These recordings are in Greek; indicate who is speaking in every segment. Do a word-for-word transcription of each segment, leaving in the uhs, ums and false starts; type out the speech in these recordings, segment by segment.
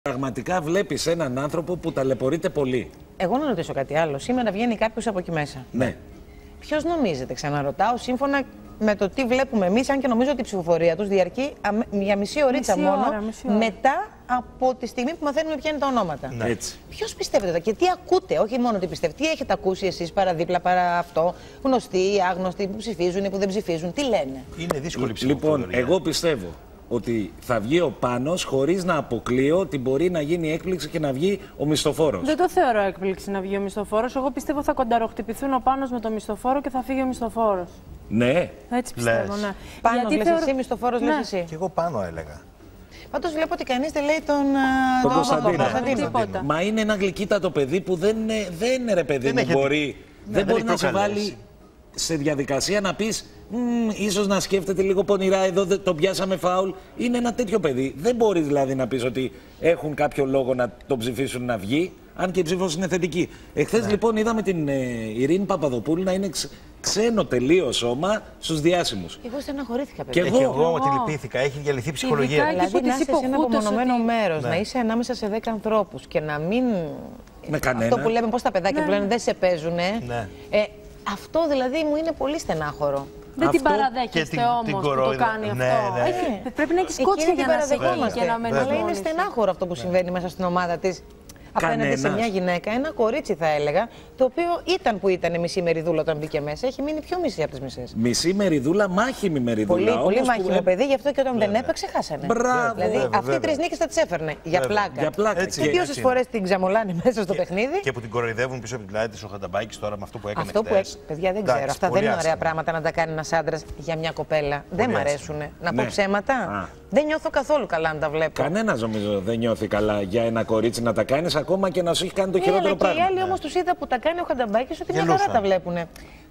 Speaker 1: Πραγματικά βλέπεις έναν άνθρωπο που ταλαιπωρείται πολύ.
Speaker 2: Εγώ να ρωτήσω κάτι άλλο. Σήμερα βγαίνει κάποιος από εκεί μέσα.
Speaker 1: Ναι.
Speaker 2: Ποιος νομίζετε, ξαναρωτάω, σύμφωνα με το τι βλέπουμε εμείς, αν και νομίζω ότι η ψηφοφορία τους διαρκεί για μισή ωρίτσα
Speaker 3: μισή
Speaker 2: μόνο,
Speaker 3: ώρα, μισή ώρα.
Speaker 2: μετά από τη στιγμή που μαθαίνουμε ποια είναι τα ονόματα.
Speaker 1: Ναι. Έτσι.
Speaker 2: Ποιος πιστεύετε και τι ακούτε, όχι μόνο τι πιστεύετε, τι έχετε ακούσει εσείς παραδίπλα, παρά αυτό, γνωστοί, άγνωστοι, που ψηφίζουν ή που δεν ψηφίζουν, τι λένε.
Speaker 4: Είναι δύσκολη ψηφοφορία.
Speaker 1: Λοιπόν, εγώ πιστεύω ότι θα βγει ο Πάνος χωρίς να αποκλείω ότι μπορεί να γίνει έκπληξη και να βγει ο μισθοφόρος.
Speaker 3: Δεν το θεωρώ έκπληξη να βγει ο μισθοφόρος. Εγώ πιστεύω θα κονταροχτυπηθούν ο Πάνος με το μισθοφόρο και θα φύγει ο μισθοφόρος.
Speaker 1: Ναι.
Speaker 3: Έτσι πιστεύω,
Speaker 4: Λες.
Speaker 3: ναι.
Speaker 2: Πάνος
Speaker 3: Γιατί
Speaker 2: λες
Speaker 3: θεωρώ...
Speaker 2: εσύ, μισθοφόρος
Speaker 3: ναι.
Speaker 2: λες εσύ.
Speaker 4: Και εγώ πάνω έλεγα.
Speaker 2: Πάντως βλέπω ότι κανείς δεν λέει τον,
Speaker 1: Τον
Speaker 2: τον
Speaker 1: Κωνσταντίνο.
Speaker 2: Κωνσταντίνο.
Speaker 3: Τίποτα.
Speaker 1: Μα είναι ένα γλυκύτατο παιδί που δεν είναι, δεν είναι ρε παιδί
Speaker 4: Δεν
Speaker 1: μου,
Speaker 4: έχει-
Speaker 1: μπορεί,
Speaker 4: Ναι,
Speaker 1: δεν
Speaker 4: δεν
Speaker 1: μπορεί
Speaker 4: έχει
Speaker 1: να σε
Speaker 4: προκαλέσει.
Speaker 1: βάλει σε διαδικασία να πεις «Μμμ, ίσως να σκέφτεται λίγο πονηρά, εδώ δεν- το πιάσαμε φάουλ». Είναι ένα τέτοιο παιδί. Δεν μπορείς δηλαδή να πεις ότι έχουν κάποιο λόγο να τον ψηφίσουν να βγει, αν και η ψήφος είναι θετική. Εχθές λοιπόν είδαμε την ε, Ειρήνη Παπαδοπούλου να είναι ξ- ξένο τελείως σώμα στους διάσημους.
Speaker 2: Εγώ στεναχωρήθηκα,
Speaker 1: Και
Speaker 2: παιδιά.
Speaker 1: εγώ.
Speaker 4: Και εγώ τη λυπήθηκα. Έχει διαλυθεί ψυχολογία.
Speaker 3: Ειδικά
Speaker 2: Δηλαδή
Speaker 3: που
Speaker 2: να
Speaker 3: τις
Speaker 2: είσαι σε ένα
Speaker 3: υποκούτες
Speaker 2: απομονωμένο
Speaker 3: ότι-
Speaker 2: μέρος,
Speaker 4: Ναι.
Speaker 2: να είσαι ανάμεσα σε δέκα ανθρώπους και να μην...
Speaker 1: Με κανένα.
Speaker 2: Αυτό που λέμε, πώς τα παιδάκια
Speaker 3: Ναι.
Speaker 2: που λένε δεν σε παίζουνε.
Speaker 4: Ναι.
Speaker 2: Ε, αυτό δηλαδή μου είναι πολύ στενάχωρο.
Speaker 3: Δεν την
Speaker 1: Αυτό
Speaker 3: παραδέχεστε
Speaker 4: και την- την
Speaker 3: όμως που το
Speaker 4: κορόιδα.
Speaker 3: κάνει
Speaker 4: Ναι,
Speaker 3: αυτό.
Speaker 4: ναι.
Speaker 3: Έχει- Πρέπει να έχεις
Speaker 2: Εκείνη
Speaker 3: κότσια
Speaker 2: την
Speaker 3: για να σε
Speaker 2: παραδεχόμαστε.
Speaker 3: και να μένεις
Speaker 2: Αλλά είναι
Speaker 3: μόνη σου.
Speaker 2: στενάχωρο αυτό που συμβαίνει μέσα στην ομάδα της. Απέναντι σε
Speaker 1: Κανένας.
Speaker 2: μια γυναίκα, ένα κορίτσι θα έλεγα, το οποίο ήταν που ήταν μισή μεριδούλα όταν μπήκε μέσα, έχει μείνει πιο μισή από τις μισές.
Speaker 1: Μισή μεριδούλα, μάχημη μεριδούλα.
Speaker 2: Πολύ,
Speaker 1: όμως,
Speaker 2: πολύ
Speaker 1: που
Speaker 2: μάχημο
Speaker 1: έ-
Speaker 2: παιδί, γι' αυτό και όταν δεν έπαιξε, χάσανε.
Speaker 1: Μπράβο.
Speaker 2: Δηλαδή,
Speaker 4: Βέβαια,
Speaker 2: αυτοί οι
Speaker 4: βέβαια.
Speaker 2: τρεις νίκες θα τις έφερνε για
Speaker 4: Βέβαια.
Speaker 2: πλάκα.
Speaker 1: Για πλάκα.
Speaker 4: Έτσι.
Speaker 2: Και
Speaker 4: Και-
Speaker 2: πόσες
Speaker 4: έτσι
Speaker 2: φορές την ξαμολάνε μέσα στο παιχνίδι.
Speaker 4: Και που την κοροϊδεύουν πίσω από την πλάτη της ο Χανταμπάκης τώρα με αυτό που έκανε.
Speaker 2: Αυτό που
Speaker 4: χτες.
Speaker 2: έχει. Παιδιά, δεν
Speaker 4: Εντάξει,
Speaker 2: ξέρω. Αυτά
Speaker 4: πολύ
Speaker 2: δεν είναι ωραία
Speaker 4: άσχημα.
Speaker 2: πράγματα να τα κάνει ένα άντρα για μια κοπέλα. Δεν μ'
Speaker 4: άσχημα.
Speaker 2: αρέσουν. Να πω
Speaker 1: Ναι.
Speaker 2: ψέματα.
Speaker 1: Α.
Speaker 2: Δεν νιώθω καθόλου καλά να τα βλέπω.
Speaker 1: Κανένας νομίζω δεν νιώθει καλά για ένα κορίτσι να τα κάνεις ακόμα και να σου έχει κάνει το
Speaker 2: Ναι,
Speaker 1: χειρότερο
Speaker 2: αλλά και οι
Speaker 1: πράγμα.
Speaker 2: άλλοι όμως τους είδα που τα κάνει ο Χανταμπάκης ότι μια χαρά
Speaker 4: Γελούσαν.
Speaker 2: τα βλέπουνε.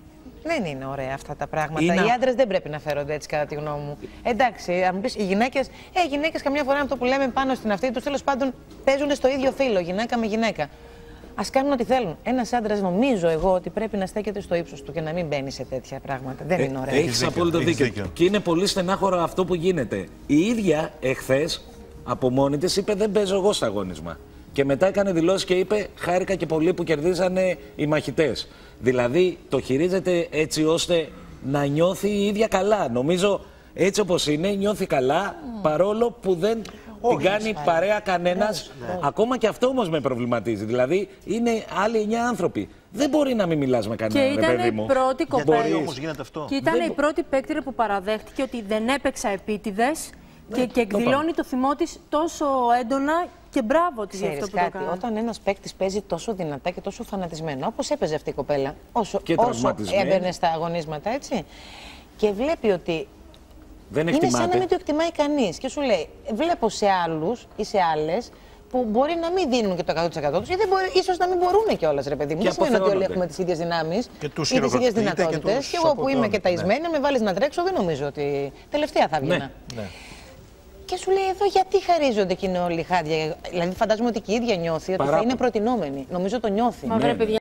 Speaker 2: Δεν είναι ωραία αυτά τα πράγματα.
Speaker 1: Είναι-
Speaker 2: Οι άντρες δεν πρέπει να φέρονται έτσι, κατά τη γνώμη μου. Εντάξει, αν μου πεις οι γυναίκες, ε, οι γυναίκες καμιά φορά αυτό που λέμε πάνω στην αυτή τους, τέλος πάντων παίζουν στο ίδιο φύλλο, γυναίκα με γυναίκα. Ας κάνουν ό,τι θέλουν. Ένας άντρας, νομίζω εγώ, ότι πρέπει να στέκεται στο ύψος του και να μην μπαίνει σε τέτοια πράγματα. Δεν είναι ωραία.
Speaker 1: Έχεις
Speaker 4: Έχεις δίκιο,
Speaker 1: απόλυτο
Speaker 4: έχεις
Speaker 1: δίκιο.
Speaker 4: δίκιο.
Speaker 1: Και είναι πολύ στενάχωρο αυτό που γίνεται. Η ίδια εχθές από μόνη της είπε δεν παίζω εγώ στο αγώνισμα. Και μετά έκανε δηλώσεις και είπε χάρηκα και πολύ που κερδίσανε οι μαχητές. Δηλαδή το χειρίζεται έτσι ώστε να νιώθει η ίδια καλά. Νομίζω έτσι όπως είναι νιώθει καλά παρόλο που δεν την κάνει παρέα κανένας. Ακόμα και αυτό όμως με προβληματίζει. Δηλαδή είναι άλλοι εννιά άνθρωποι. Δεν μπορεί να μην μιλάς με
Speaker 3: Και
Speaker 1: κανέναν, ρε
Speaker 3: ήταν
Speaker 1: παιδί
Speaker 3: η
Speaker 1: μου.
Speaker 3: πρώτη
Speaker 4: Γιατί
Speaker 3: κοπέλα.
Speaker 4: όμως γίνεται αυτό.
Speaker 3: Και ήταν
Speaker 1: Δεν
Speaker 3: η
Speaker 1: μπο-
Speaker 3: πρώτη παίκτρια που παραδέχτηκε ότι δεν έπαιξα επίτηδες και, και
Speaker 1: το
Speaker 3: εκδηλώνει το θυμό της τόσο έντονα και μπράβο της για αυτό
Speaker 2: Ξέρεις
Speaker 3: που το
Speaker 2: κάτι,
Speaker 3: κάνει.
Speaker 2: όταν ένας παίκτης παίζει τόσο δυνατά και τόσο φανατισμένα, όπως έπαιζε αυτή η κοπέλα, όσο,
Speaker 1: Και
Speaker 2: όσο
Speaker 1: τραυματισμένη.
Speaker 2: έμπαινε στα αγωνίσματα, έτσι, και βλέπει ότι
Speaker 1: Δεν
Speaker 2: είναι σαν να
Speaker 1: εκτιμάται.
Speaker 2: μην το εκτιμάει κανείς και σου λέει, βλέπω σε άλλους ή σε άλλες που μπορεί να μην δίνουν και το εκατό τοις εκατό τους ή δεν μπορεί, ίσως να μην μπορούν κιόλας, ρε παιδί μου.
Speaker 1: Και
Speaker 2: Δεν σημαίνει ότι όλοι
Speaker 1: αποθεώνονται.
Speaker 2: έχουμε τις ίδιες δυνάμεις
Speaker 4: Και τους
Speaker 2: ή τις ίδιες
Speaker 4: χειροκροτείτε και
Speaker 2: δυνατότητες.
Speaker 4: τους
Speaker 2: Και εγώ που είμαι και
Speaker 4: αποθεώνετε, ναι.
Speaker 2: ταϊσμένη, να με βάλεις να τρέξω, δεν νομίζω ότι τελευταία θα βγαίνα.
Speaker 1: Ναι.
Speaker 4: Ναι.
Speaker 2: Και σου λέει εδώ γιατί χαρίζονται και είναι όλοι χάδια. Δηλαδή φαντάζομαι ότι και η ίδια νιώθει ότι θα
Speaker 1: Παράπονο.
Speaker 2: είναι προτινόμενη. Νομίζω το νιώθει.
Speaker 3: Μα βρε παιδιά,